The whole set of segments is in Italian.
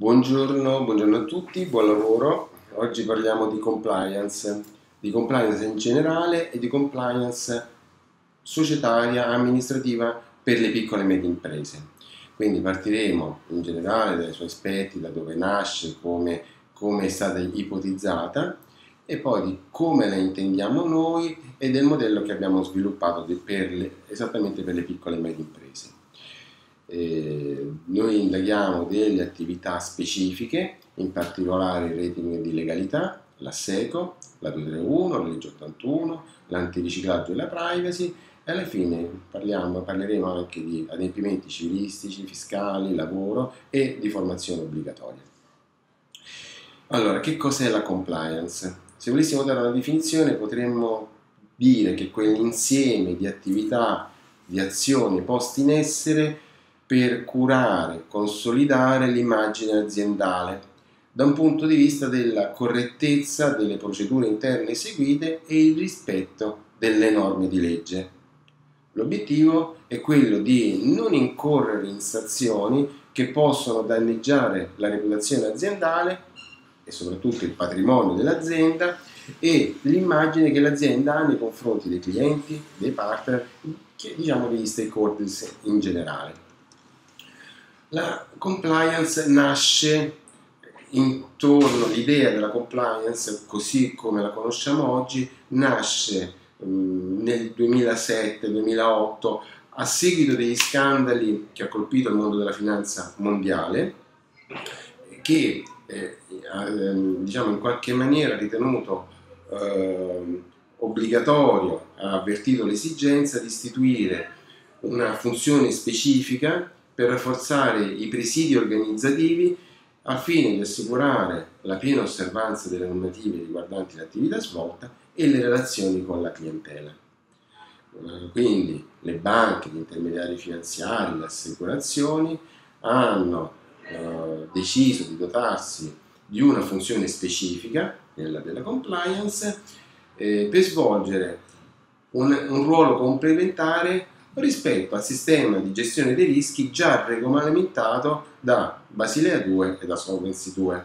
Buongiorno a tutti, buon lavoro. Oggi parliamo di compliance in generale e di compliance societaria amministrativa per le piccole e medie imprese. Quindi partiremo in generale dai suoi aspetti, da dove nasce, come è stata ipotizzata e poi di come la intendiamo noi e del modello che abbiamo sviluppato esattamente per le piccole e medie imprese. Noi indaghiamo delle attività specifiche, in particolare il rating di legalità, l'Asseco, la 231, la legge 81, l'antiriciclaggio e la privacy e alla fine parleremo anche di adempimenti civilistici, fiscali, lavoro e di formazione obbligatoria. Allora, che cos'è la compliance? Se volessimo dare una definizione potremmo dire che quell'insieme di attività, di azioni poste in essere per curare, consolidare l'immagine aziendale da un punto di vista della correttezza delle procedure interne eseguite e il rispetto delle norme di legge. L'obiettivo è quello di non incorrere in sanzioni che possono danneggiare la reputazione aziendale e soprattutto il patrimonio dell'azienda e l'immagine che l'azienda ha nei confronti dei clienti, dei partner, degli stakeholders in generale. La compliance nasce intorno, l'idea della compliance, così come la conosciamo oggi, nasce nel 2007-2008 a seguito degli scandali che ha colpito il mondo della finanza mondiale, che in qualche maniera ha ritenuto obbligatorio, ha avvertito l'esigenza di istituire una funzione specifica per rafforzare i presidi organizzativi al fine di assicurare la piena osservanza delle normative riguardanti l'attività svolta e le relazioni con la clientela. Quindi le banche, gli intermediari finanziari, le assicurazioni hanno deciso di dotarsi di una funzione specifica, quella della compliance, per svolgere un ruolo complementare rispetto al sistema di gestione dei rischi già regolamentato da Basilea 2 e da Solvency 2.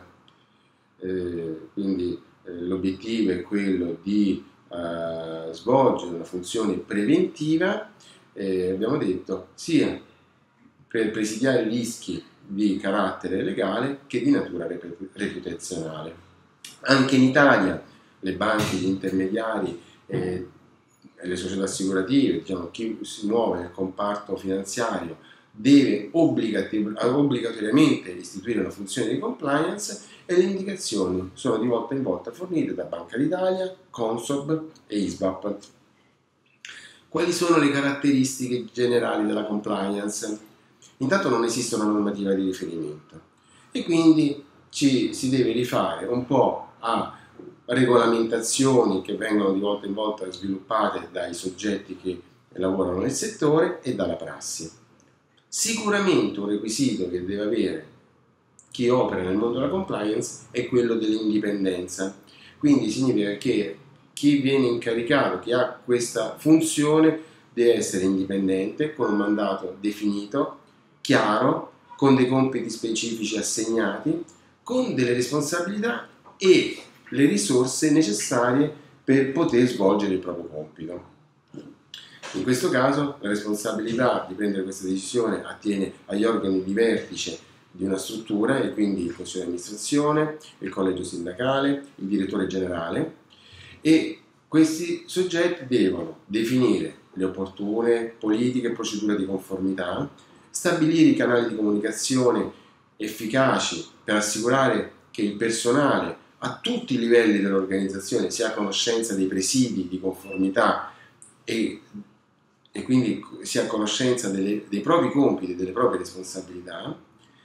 Quindi l'obiettivo è quello di svolgere una funzione preventiva, abbiamo detto, sia per presidiare rischi di carattere legale che di natura reputazionale. Anche in Italia le banche, gli intermediari e le società assicurative, chi si muove nel comparto finanziario deve obbligatoriamente istituire una funzione di compliance e le indicazioni sono di volta in volta fornite da Banca d'Italia, Consob e ISBAP. Quali sono le caratteristiche generali della compliance? Intanto non esiste una normativa di riferimento e quindi si deve rifare un po' a regolamentazioni che vengono di volta in volta sviluppate dai soggetti che lavorano nel settore e dalla prassi. Sicuramente un requisito che deve avere chi opera nel mondo della compliance è quello dell'indipendenza, quindi significa che chi viene incaricato, chi ha questa funzione, deve essere indipendente, con un mandato definito, chiaro, con dei compiti specifici assegnati, con delle responsabilità e le risorse necessarie per poter svolgere il proprio compito. In questo caso la responsabilità di prendere questa decisione attiene agli organi di vertice di una struttura e quindi il consiglio di amministrazione, il collegio sindacale, il direttore generale, e questi soggetti devono definire le opportune politiche e procedure di conformità, stabilire i canali di comunicazione efficaci per assicurare che il personale a tutti i livelli dell'organizzazione sia a conoscenza dei presidi di conformità e quindi sia a conoscenza dei propri compiti e delle proprie responsabilità.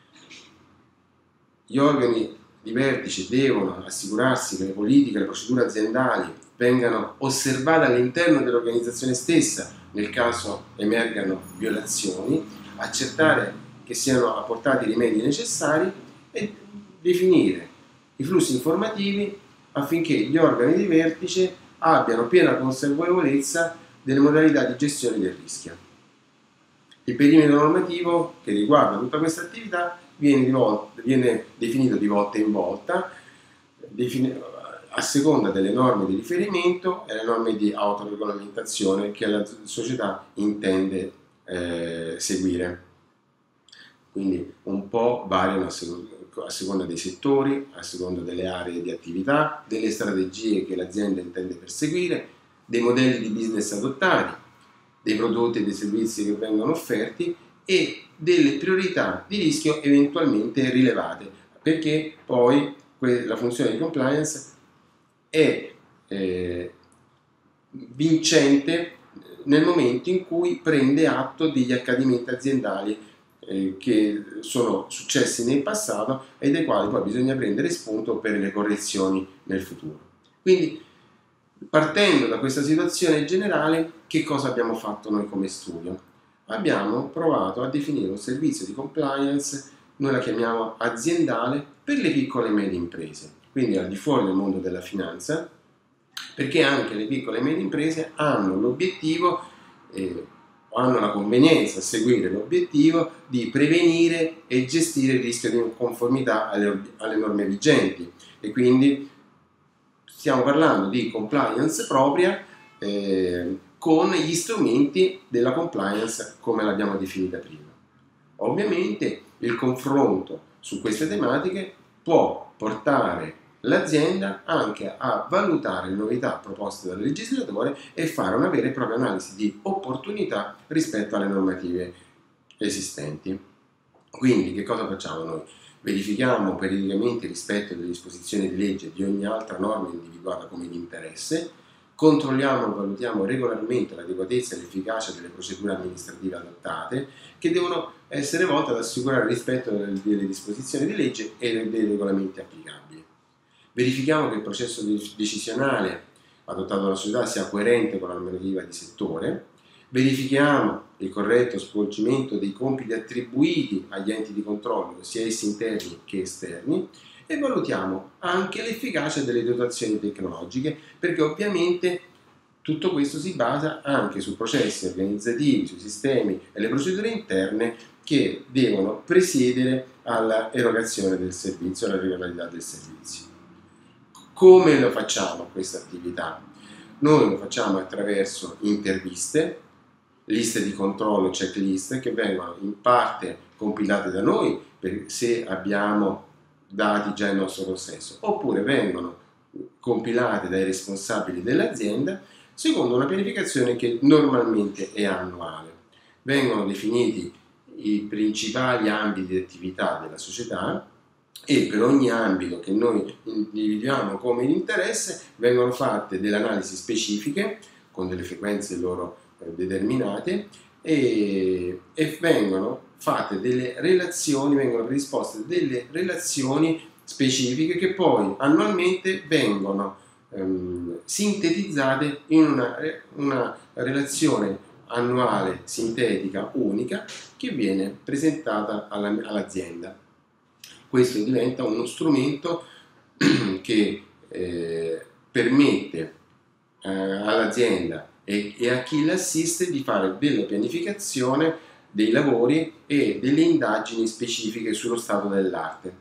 Gli organi di vertice devono assicurarsi che le politiche e le procedure aziendali vengano osservate all'interno dell'organizzazione stessa nel caso emergano violazioni, accertare che siano apportati i rimedi necessari e definire i flussi informativi affinché gli organi di vertice abbiano piena consapevolezza delle modalità di gestione del rischio. Il perimetro normativo che riguarda tutta questa attività viene definito di volta in volta, a seconda delle norme di riferimento e le norme di autoregolamentazione che la società intende seguire. Quindi un po' variano a seconda dei settori, a seconda delle aree di attività, delle strategie che l'azienda intende perseguire, dei modelli di business adottati, dei prodotti e dei servizi che vengono offerti e delle priorità di rischio eventualmente rilevate, perché poi la funzione di compliance è vincente nel momento in cui prende atto degli accadimenti aziendali che sono successi nel passato e dai quali poi bisogna prendere spunto per le correzioni nel futuro. Quindi, partendo da questa situazione generale, che cosa abbiamo fatto noi come studio? Abbiamo provato a definire un servizio di compliance, noi la chiamiamo aziendale, per le piccole e medie imprese, quindi al di fuori del mondo della finanza, perché anche le piccole e medie imprese hanno l'obiettivo, hanno la convenienza a seguire l'obiettivo di prevenire e gestire il rischio di non conformità alle norme vigenti, e quindi stiamo parlando di compliance propria con gli strumenti della compliance come l'abbiamo definita prima. Ovviamente il confronto su queste tematiche può portare l'azienda anche a valutare le novità proposte dal legislatore e fare una vera e propria analisi di opportunità rispetto alle normative esistenti. Quindi che cosa facciamo noi? Verifichiamo periodicamente il rispetto delle disposizioni di legge e di ogni altra norma individuata come di interesse, controlliamo e valutiamo regolarmente l'adeguatezza e l'efficacia delle procedure amministrative adottate, che devono essere volte ad assicurare il rispetto delle disposizioni di legge e dei regolamenti applicabili. Verifichiamo che il processo decisionale adottato dalla società sia coerente con la normativa di settore, verifichiamo il corretto svolgimento dei compiti attribuiti agli enti di controllo, sia essi interni che esterni, e valutiamo anche l'efficacia delle dotazioni tecnologiche, perché ovviamente tutto questo si basa anche su processi organizzativi, sui sistemi e le procedure interne che devono presiedere alla erogazione del servizio, alla regolarità del servizio. Come lo facciamo questa attività? Noi lo facciamo attraverso interviste, liste di controllo, checklist, che vengono in parte compilate da noi se abbiamo dati già in nostro possesso, oppure vengono compilate dai responsabili dell'azienda secondo una pianificazione che normalmente è annuale. Vengono definiti i principali ambiti di attività della società e per ogni ambito che noi individuiamo come di interesse vengono fatte delle analisi specifiche con delle frequenze loro determinate e vengono fatte delle relazioni, vengono predisposte delle relazioni specifiche che poi annualmente vengono sintetizzate in una relazione annuale sintetica unica che viene presentata all'azienda. Questo diventa uno strumento che permette all'azienda e a chi l'assiste di fare della pianificazione dei lavori e delle indagini specifiche sullo stato dell'arte.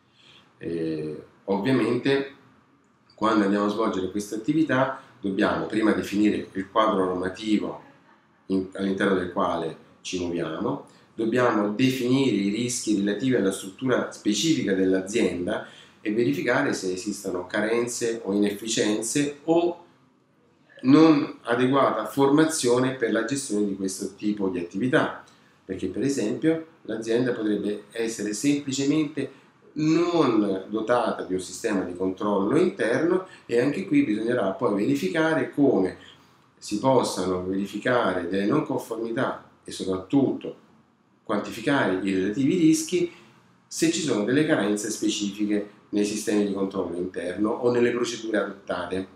Ovviamente quando andiamo a svolgere questa attività dobbiamo prima definire il quadro normativo all'interno del quale ci muoviamo, dobbiamo definire i rischi relativi alla struttura specifica dell'azienda e verificare se esistano carenze o inefficienze o non adeguata formazione per la gestione di questo tipo di attività, perché per esempio l'azienda potrebbe essere semplicemente non dotata di un sistema di controllo interno e anche qui bisognerà poi verificare come si possano verificare delle non conformità e soprattutto quantificare i relativi rischi se ci sono delle carenze specifiche nei sistemi di controllo interno o nelle procedure adottate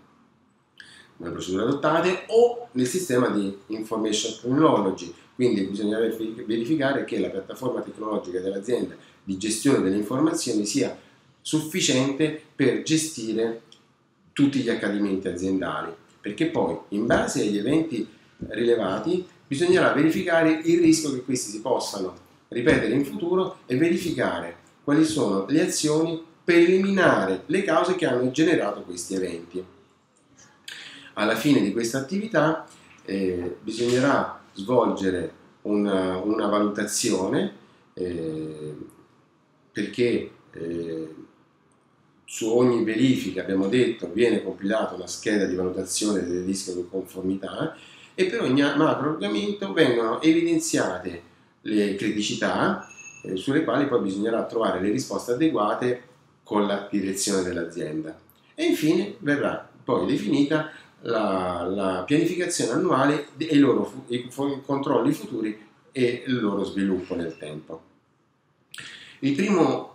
o nel sistema di information technology. Quindi bisogna verificare che la piattaforma tecnologica dell'azienda di gestione delle informazioni sia sufficiente per gestire tutti gli accadimenti aziendali, perché poi in base agli eventi rilevati bisognerà verificare il rischio che questi si possano ripetere in futuro e verificare quali sono le azioni per eliminare le cause che hanno generato questi eventi. Alla fine di questa attività bisognerà svolgere una valutazione perché su ogni verifica, abbiamo detto, viene compilata una scheda di valutazione del rischio di conformità e per ogni macroargomento vengono evidenziate le criticità sulle quali poi bisognerà trovare le risposte adeguate con la direzione dell'azienda. E infine verrà poi definita la pianificazione annuale e i controlli futuri e il loro sviluppo nel tempo. Il primo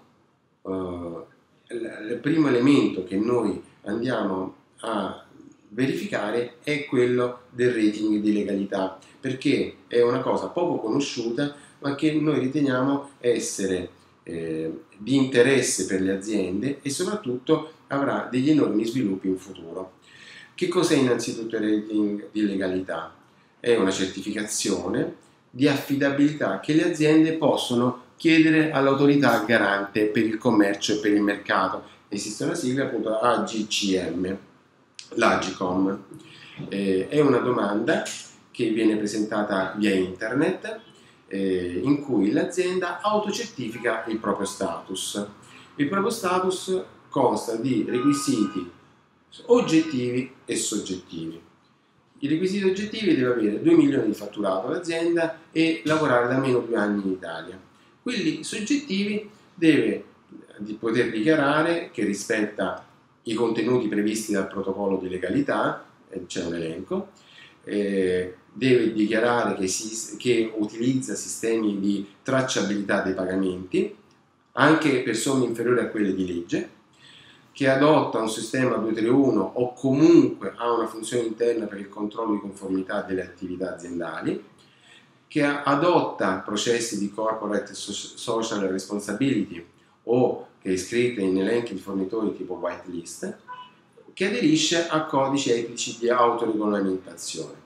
elemento che noi andiamo a verificare è quello del rating di legalità, perché è una cosa poco conosciuta ma che noi riteniamo essere di interesse per le aziende e soprattutto avrà degli enormi sviluppi in futuro. Che cos'è innanzitutto il rating di legalità? È una certificazione di affidabilità che le aziende possono chiedere all'autorità garante per il commercio e per il mercato. Esiste una sigla, appunto, AGCM, l'Agcom. È una domanda che viene presentata via internet in cui l'azienda autocertifica il proprio status. Il proprio status consta di requisiti oggettivi e soggettivi. I requisiti oggettivi: deve avere 2 milioni di fatturato l'azienda e lavorare da almeno 2 anni in Italia. Quelli soggettivi: deve poter dichiarare che rispetta i contenuti previsti dal protocollo di legalità, c'è un elenco, deve dichiarare che utilizza sistemi di tracciabilità dei pagamenti anche per somme inferiori a quelle di legge, che adotta un sistema 231 o comunque ha una funzione interna per il controllo di conformità delle attività aziendali, che adotta processi di corporate social responsibility o che è iscritta in elenchi di fornitori tipo whitelist, che aderisce a codici etici di autoregolamentazione.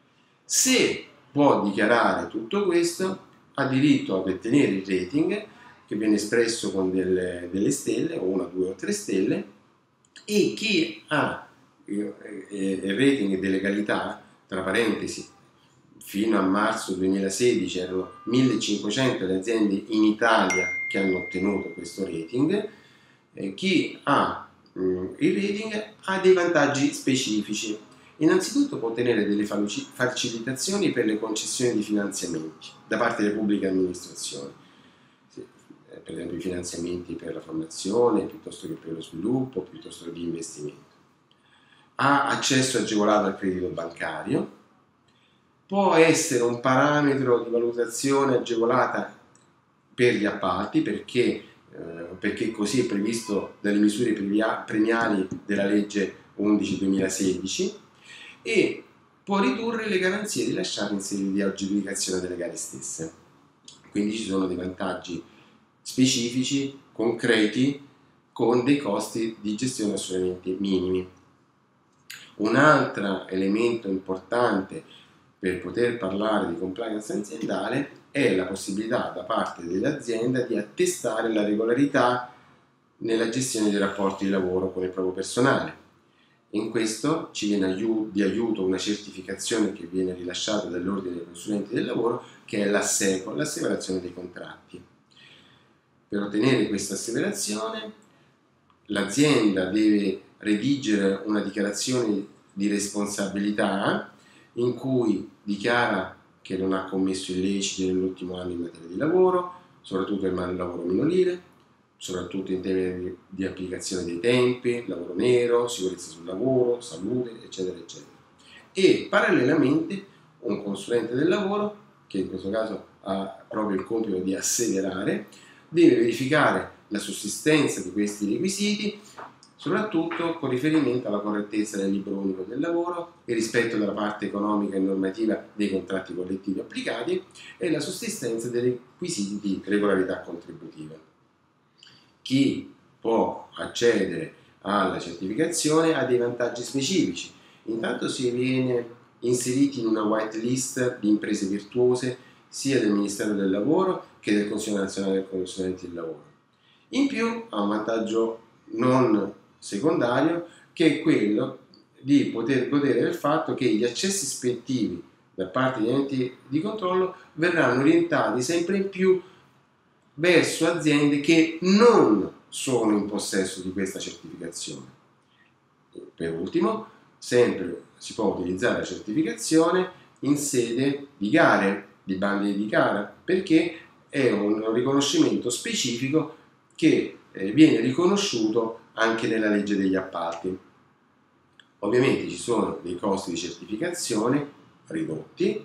Se può dichiarare tutto questo, ha diritto ad ottenere il rating, che viene espresso con delle stelle, o 1, 2 o 3 stelle, e chi ha il rating di legalità, tra parentesi, fino a marzo 2016 erano 1500 le aziende in Italia che hanno ottenuto questo rating, chi ha il rating ha dei vantaggi specifici. Innanzitutto può ottenere delle facilitazioni per le concessioni di finanziamenti da parte delle pubbliche amministrazioni, per esempio i finanziamenti per la formazione piuttosto che per lo sviluppo, piuttosto che di investimento. Ha accesso agevolato al credito bancario, può essere un parametro di valutazione agevolata per gli appalti, perché così è previsto dalle misure premiali della legge 11/2016, e può ridurre le garanzie rilasciate in sede di aggiudicazione delle gare stesse. Quindi ci sono dei vantaggi specifici, concreti, con dei costi di gestione assolutamente minimi. Un altro elemento importante per poter parlare di compliance aziendale è la possibilità da parte dell'azienda di attestare la regolarità nella gestione dei rapporti di lavoro con il proprio personale. In questo ci viene di aiuto una certificazione che viene rilasciata dall'Ordine dei Consulenti del Lavoro, che è l'ASSECO, l'asseverazione dei contratti. Per ottenere questa asseverazione l'azienda deve redigere una dichiarazione di responsabilità in cui dichiara che non ha commesso illeciti nell'ultimo anno in materia di lavoro, soprattutto il lavoro minorile, soprattutto in termini di applicazione dei tempi, lavoro nero, sicurezza sul lavoro, salute, eccetera, eccetera. E parallelamente un consulente del lavoro, che in questo caso ha proprio il compito di asseverare, deve verificare la sussistenza di questi requisiti, soprattutto con riferimento alla correttezza del libro unico del lavoro, il rispetto della parte economica e normativa dei contratti collettivi applicati e la sussistenza dei requisiti di regolarità contributiva. Chi può accedere alla certificazione ha dei vantaggi specifici. Intanto si viene inseriti in una whitelist di imprese virtuose sia del Ministero del Lavoro che del Consiglio Nazionale dei Consulenti del Lavoro. In più ha un vantaggio non secondario, che è quello di poter godere del fatto che gli accessi ispettivi da parte degli enti di controllo verranno orientati sempre in più verso aziende che non sono in possesso di questa certificazione. Per ultimo, sempre si può utilizzare la certificazione in sede di gare, di bandi di gara, perché è un riconoscimento specifico che viene riconosciuto anche nella legge degli appalti. Ovviamente ci sono dei costi di certificazione ridotti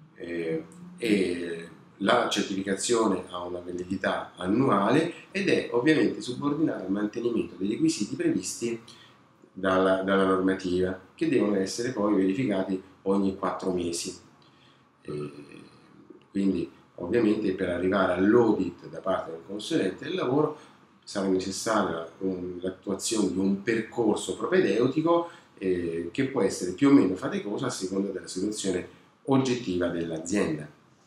e la certificazione ha una validità annuale ed è ovviamente subordinata al mantenimento dei requisiti previsti dalla normativa, che devono essere poi verificati ogni 4 mesi. Quindi ovviamente per arrivare all'audit da parte del consulente del lavoro sarà necessaria l'attuazione di un percorso propedeutico che può essere più o meno faticoso a seconda della situazione oggettiva dell'azienda.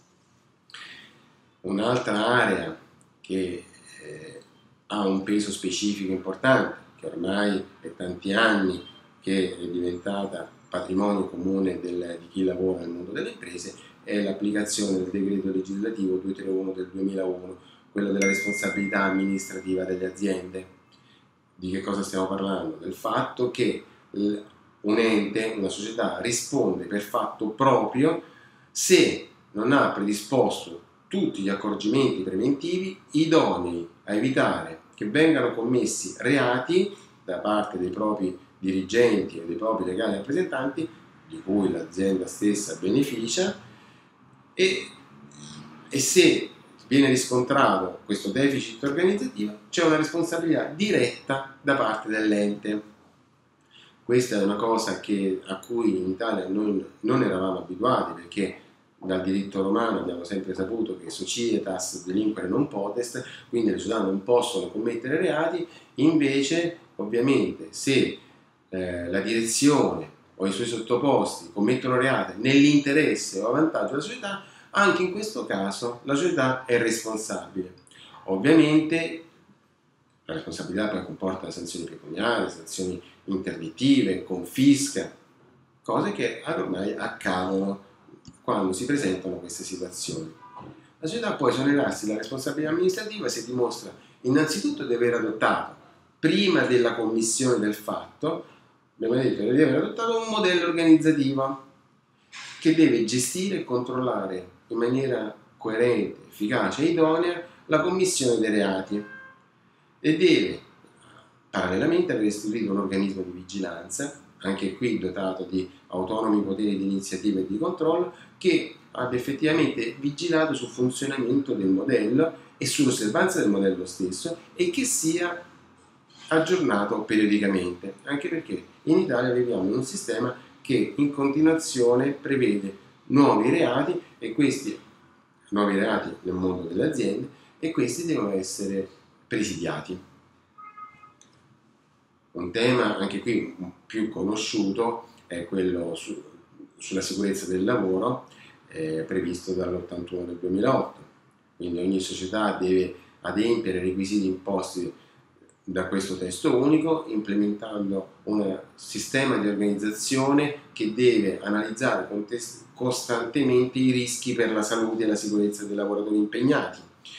Un'altra area che ha un peso specifico importante, che ormai è tanti anni che è diventata patrimonio comune di chi lavora nel mondo delle imprese, è l'applicazione del decreto legislativo 231 del 2001, quello della responsabilità amministrativa delle aziende. Di che cosa stiamo parlando? Del fatto che un ente, una società, risponde per fatto proprio se non ha predisposto tutti gli accorgimenti preventivi idonei a evitare che vengano commessi reati da parte dei propri dirigenti e dei propri legali rappresentanti, di cui l'azienda stessa beneficia, e se viene riscontrato questo deficit organizzativo c'è una responsabilità diretta da parte dell'ente. Questa è una cosa a cui in Italia non eravamo abituati, perché dal diritto romano abbiamo sempre saputo che societas delinquere non potest, quindi le società non possono commettere reati. Invece ovviamente se la direzione o i suoi sottoposti commettono reati nell'interesse o a vantaggio della società, anche in questo caso la società è responsabile. Ovviamente la responsabilità poi comporta sanzioni pecuniarie, sanzioni interdittive, confisca, cose che ormai accadono quando si presentano queste situazioni. La società può esonerarsi dalla responsabilità amministrativa se dimostra innanzitutto di aver adottato, prima della commissione del fatto, abbiamo detto di aver adottato un modello organizzativo che deve gestire e controllare in maniera coerente, efficace e idonea la commissione dei reati e deve parallelamente aver istituito un organismo di vigilanza, anche qui dotato di autonomi poteri di iniziativa e di controllo, che abbia effettivamente vigilato sul funzionamento del modello e sull'osservanza del modello stesso e che sia aggiornato periodicamente, anche perché in Italia viviamo in un sistema che in continuazione prevede nuovi reati e questi nuovi reati nel mondo delle aziende e questi devono essere presidiati. Un tema anche qui più conosciuto è quello sulla sicurezza del lavoro previsto dall'81 del 2008, quindi ogni società deve adempiere ai requisiti imposti da questo testo unico, implementando un sistema di organizzazione che deve analizzare costantemente i rischi per la salute e la sicurezza dei lavoratori impegnati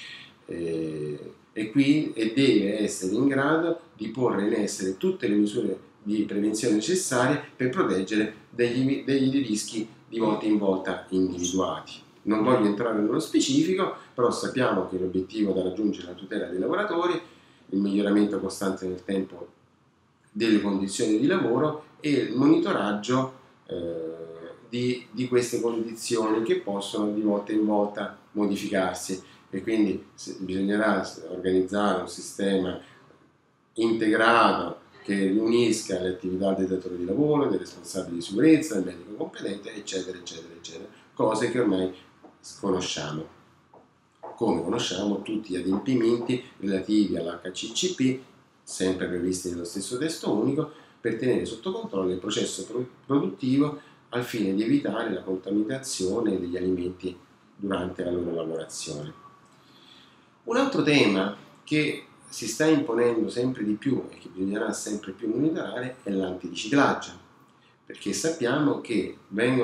e deve essere in grado di porre in essere tutte le misure di prevenzione necessarie per proteggere degli rischi di volta in volta individuati. Non voglio entrare nello specifico, però sappiamo che l'obiettivo da raggiungere è la tutela dei lavoratori, il miglioramento costante nel tempo delle condizioni di lavoro e il monitoraggio di queste condizioni che possono di volta in volta modificarsi e quindi bisognerà organizzare un sistema integrato che riunisca le attività dei datori di lavoro, dei responsabili di sicurezza, del medico competente, eccetera, eccetera, eccetera, cose che ormai conosciamo. Come conosciamo tutti gli adempimenti relativi all'HCCP, sempre previsti nello stesso testo unico, per tenere sotto controllo il processo produttivo al fine di evitare la contaminazione degli alimenti durante la loro lavorazione. Un altro tema che si sta imponendo sempre di più e che bisognerà sempre più monitorare è l'antiriciclaggio, perché sappiamo che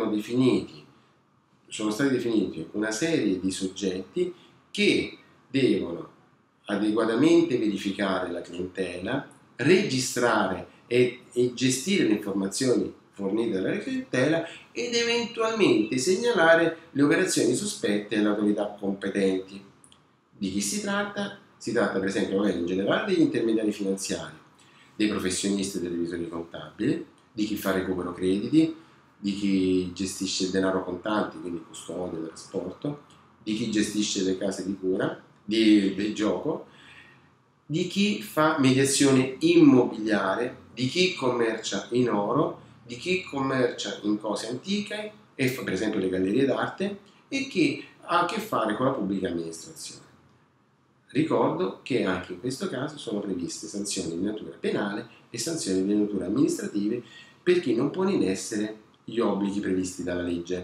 sono stati definiti una serie di soggetti che devono adeguatamente verificare la clientela, registrare e gestire le informazioni fornite dalla clientela ed eventualmente segnalare le operazioni sospette alle autorità competenti. Di chi si tratta? Si tratta per esempio in generale degli intermediari finanziari, dei professionisti e dei revisori contabili, di chi fa recupero crediti, di chi gestisce il denaro contante, quindi custodia, trasporto, di chi gestisce le case di cura, del gioco, di chi fa mediazione immobiliare, di chi commercia in oro, di chi commercia in cose antiche, e per esempio le gallerie d'arte, e chi ha a che fare con la pubblica amministrazione. Ricordo che anche in questo caso sono previste sanzioni di natura penale e sanzioni di natura amministrativa per chi non pone in essere gli obblighi previsti dalla legge.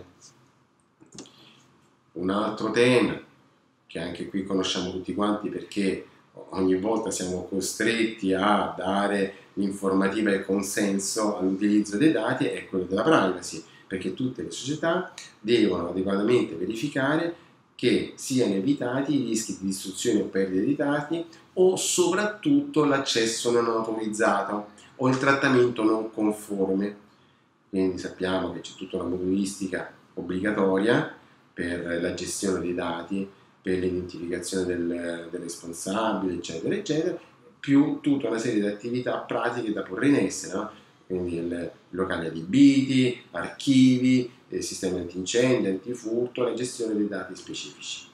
Un altro tema che anche qui conosciamo tutti quanti, perché ogni volta siamo costretti a dare l'informativa e il consenso all'utilizzo dei dati, è quello della privacy, perché tutte le società devono adeguatamente verificare che siano evitati i rischi di distruzione o perdita di dati o soprattutto l'accesso non autorizzato o il trattamento non conforme. Quindi sappiamo che c'è tutta una modulistica obbligatoria per la gestione dei dati, per l'identificazione del responsabile, eccetera, eccetera, più tutta una serie di attività pratiche da porre in essere, no? Quindi locali adibiti, archivi, sistemi antincendio, antifurto, la gestione dei dati specifici.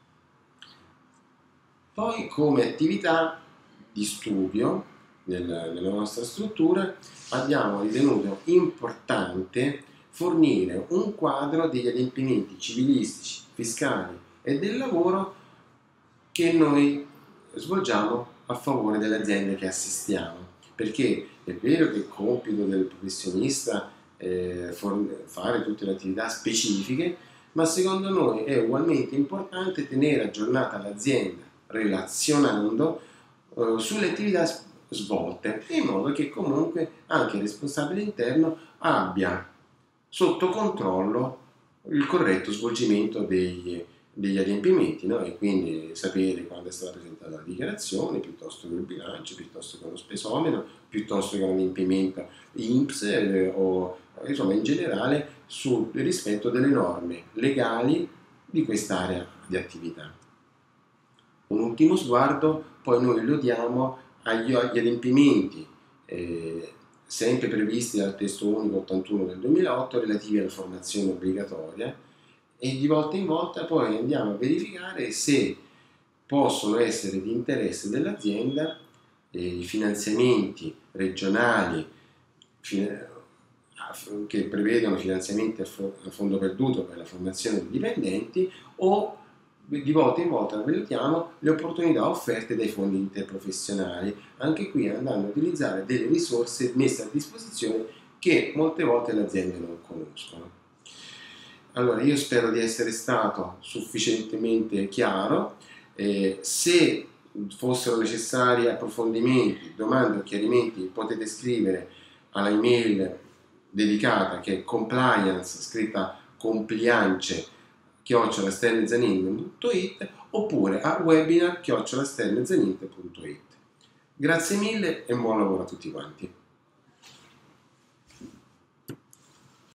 Poi come attività di studio nella nostra struttura abbiamo ritenuto importante fornire un quadro degli adempimenti civilistici, fiscali e del lavoro che noi svolgiamo a favore delle aziende che assistiamo, perché è vero che è compito del professionista fare tutte le attività specifiche, ma secondo noi è ugualmente importante tenere aggiornata l'azienda relazionando sulle attività svolte, in modo che comunque anche il responsabile interno abbia sotto controllo il corretto svolgimento degli adempimenti, no? E quindi sapere quando è stata presentata la dichiarazione, piuttosto che il bilancio, piuttosto che uno spesometro, piuttosto che un adempimento INPS o insomma in generale sul rispetto delle norme legali di quest'area di attività. Un ultimo sguardo poi noi lo diamo agli adempimenti sempre previsti dal testo unico 81 del 2008 relativi alla formazione obbligatoria, e di volta in volta poi andiamo a verificare se possono essere di interesse dell'azienda i finanziamenti regionali che prevedono finanziamenti a fondo perduto per la formazione dei dipendenti, o di volta in volta valutiamo le opportunità offerte dai fondi interprofessionali, anche qui andando a utilizzare delle risorse messe a disposizione che molte volte le aziende non conoscono. Allora, io spero di essere stato sufficientemente chiaro. Se fossero necessari approfondimenti, domande o chiarimenti, potete scrivere alla email dedicata, che è compliance, scritta compliance@sternzanin.it, oppure a webinar@sternzanin.it. Grazie mille e buon lavoro a tutti quanti.